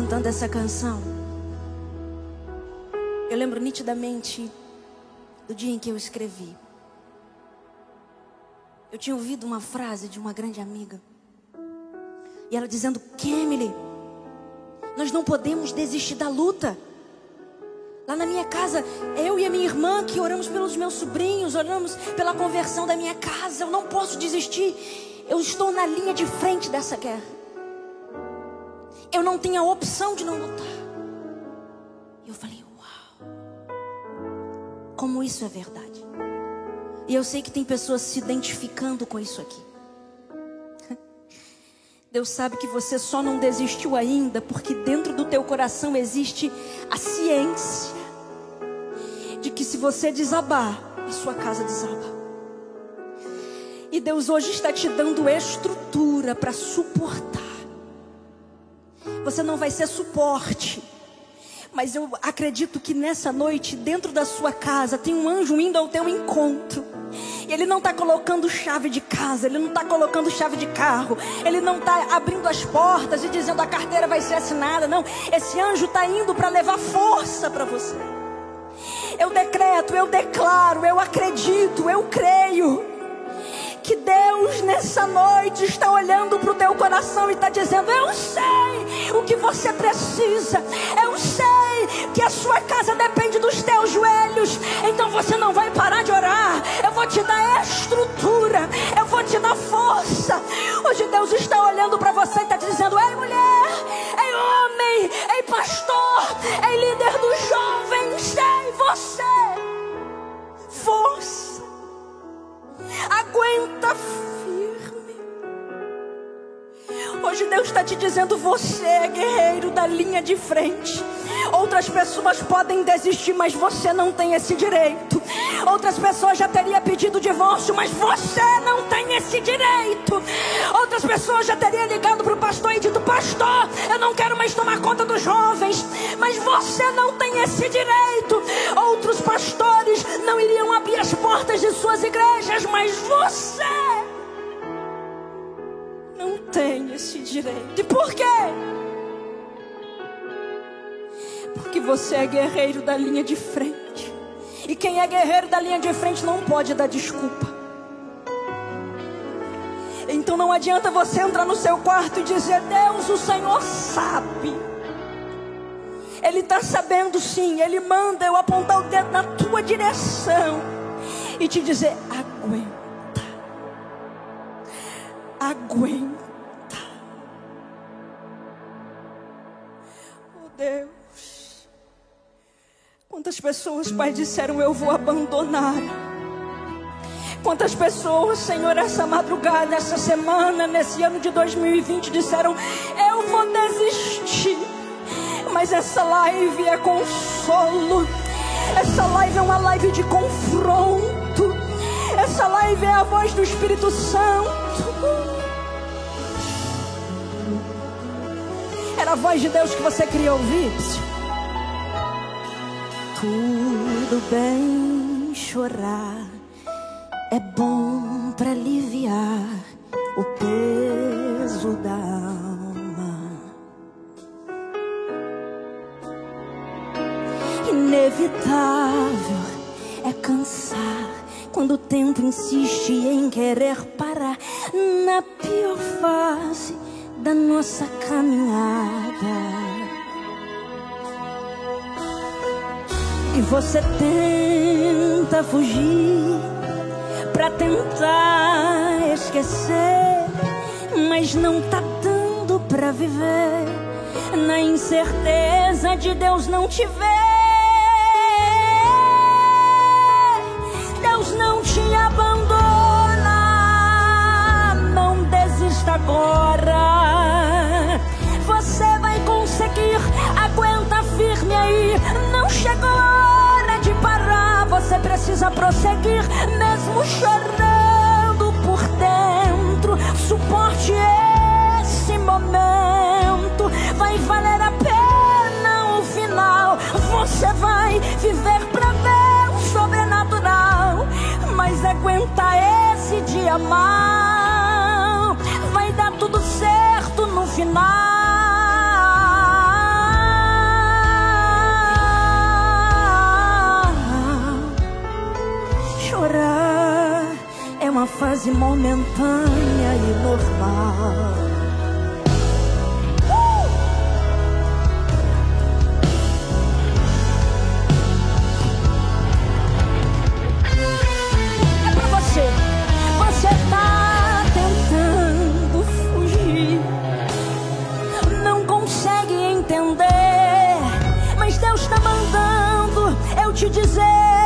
cantando essa canção, eu lembro nitidamente do dia em que eu escrevi. Eu tinha ouvido uma frase de uma grande amiga, e ela dizendo: Kemily, nós não podemos desistir da luta. Lá na minha casa, eu e a minha irmã que oramos pelos meus sobrinhos, oramos pela conversão da minha casa. Eu não posso desistir. Eu estou na linha de frente dessa guerra. Eu não tenho a opção de não lutar. E eu falei: uau, como isso é verdade. E eu sei que tem pessoas se identificando com isso aqui. Deus sabe que você só não desistiu ainda porque dentro do teu coração existe a ciência de que se você desabar, a sua casa desaba. E Deus hoje está te dando estrutura para suportar. Você não vai ser suporte, mas eu acredito que nessa noite, dentro da sua casa, tem um anjo indo ao teu encontro. E ele não está colocando chave de casa, ele não está colocando chave de carro, ele não está abrindo as portas e dizendo a carteira vai ser assinada. Não, esse anjo está indo para levar força para você. Eu decreto, eu declaro, eu acredito, eu creio que Deus nessa noite está olhando para o teu coração e está dizendo: eu sei o que você precisa, eu sei que a sua casa depende dos teus joelhos, então você não vai parar de orar. Eu vou te dar estrutura, eu vou te dar força. Hoje Deus está olhando para você e está dizendo: ei mulher, ei homem, ei pastor, ei líder dos jovens, ei você, força, aguenta firme. Hoje Deus está te dizendo: você é guerreiro da linha de frente. Outras pessoas podem desistir, mas você não tem esse direito. Outras pessoas já teriam pedido divórcio, mas você não tem esse direito. Outras pessoas já teriam ligado para o pastor e dito: pastor, eu não quero mais tomar conta dos jovens, mas você não tem esse direito. Outros pastores não iriam abrir as portas de suas igrejas, mas você não tem esse direito. E por quê? Porque você é guerreiro da linha de frente. E quem é guerreiro da linha de frente não pode dar desculpa. Então não adianta você entrar no seu quarto e dizer: Deus, o Senhor sabe. Ele está sabendo sim. Ele manda eu apontar o dedo na tua direção e te dizer: aguenta. Aguenta. Oh Deus, quantas pessoas, Pai, disseram: eu vou abandonar. Quantas pessoas, Senhor, essa madrugada, essa semana, nesse ano de 2020 disseram: eu vou desistir. Mas essa live é consolo. Essa live é uma live de confronto. Essa live é a voz do Espírito Santo. Era a voz de Deus que você queria ouvir. Tudo bem chorar, é bom para aliviar o peso da alma. Inevitável é cansar quando o tempo insiste em querer parar na pior fase da nossa caminhada. E você tenta fugir pra tentar esquecer, mas não tá dando pra viver na incerteza de Deus não te ver. Deus não te abandona, não desista agora. Você vai conseguir, aguenta firme aí. Não chegou a hora de parar, você precisa prosseguir, mesmo chorando por dentro. Suporte esse momento, vai valer a pena o final. Você vai viver pra ver o sobrenatural, mas aguenta esse dia mal, vai dar tudo certo no final. fase momentânea e normal. É pra você. Você tá tentando fugir, não consegue entender, mas Deus tá mandando eu te dizer: